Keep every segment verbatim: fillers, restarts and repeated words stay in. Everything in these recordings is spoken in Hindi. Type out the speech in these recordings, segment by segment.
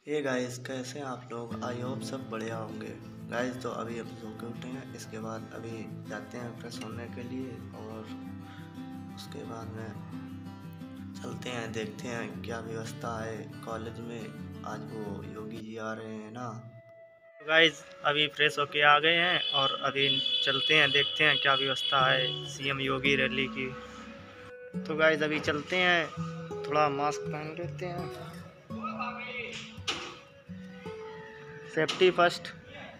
हे गाइस, कैसे हैं आप लोग? आई होप सब बढ़िया होंगे। गाइस तो अभी हम सो के उठे हैं, इसके बाद अभी जाते हैं फ्रेश होने के लिए और उसके बाद में चलते हैं, देखते हैं क्या व्यवस्था है कॉलेज में। आज वो योगी जी आ रहे हैं ना। गाइस अभी फ्रेश होके आ गए हैं और अभी चलते हैं, देखते हैं क्या व्यवस्था है सीएम योगी रैली की। तो गाइस अभी चलते हैं, थोड़ा मास्क पहन लेते हैं, सेफ्टी फर्स्ट।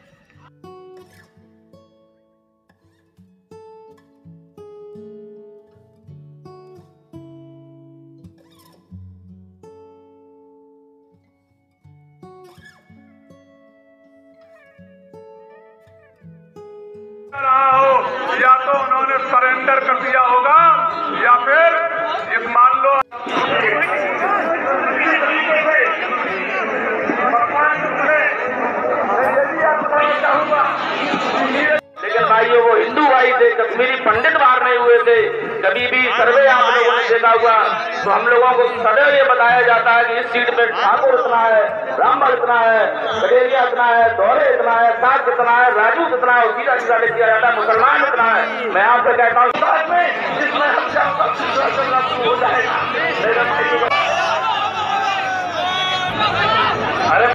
या तो उन्होंने सरेंडर कर दिया होगा या फिर ये मान लो लेकिन भाइयों वो हिंदू भाई थे, कश्मीरी पंडित बाहर नहीं हुए थे। कभी भी सर्वे आप लोगों ने देखा हुआ तो हम लोगों को सदैव ये बताया जाता है कि इस सीट पे ठाकुर इतना है, ब्राह्मण इतना है, गडेरिया इतना है, दौरे इतना है, साथ इतना है, राजू इतना है, सीधा सीधा लिख दिया जाता है मुसलमान इतना है। मैं आपसे कहता हूँ जिसमें हो जाएगा। अरे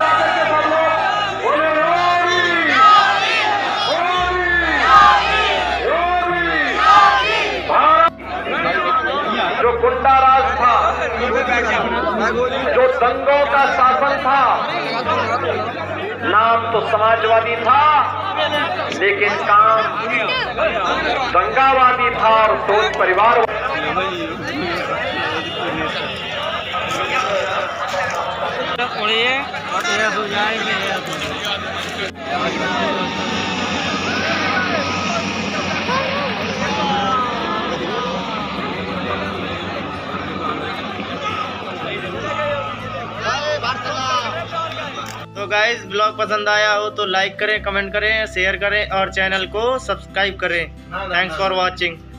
जो गुंडा राज था, जो दंगों का शासन था, नाम तो समाजवादी था लेकिन काम दंगावादी था और सोच परिवार। तो गाइस ब्लॉग पसंद आया हो तो लाइक करें, कमेंट करें, शेयर करें और चैनल को सब्सक्राइब करें। Thanks for watching.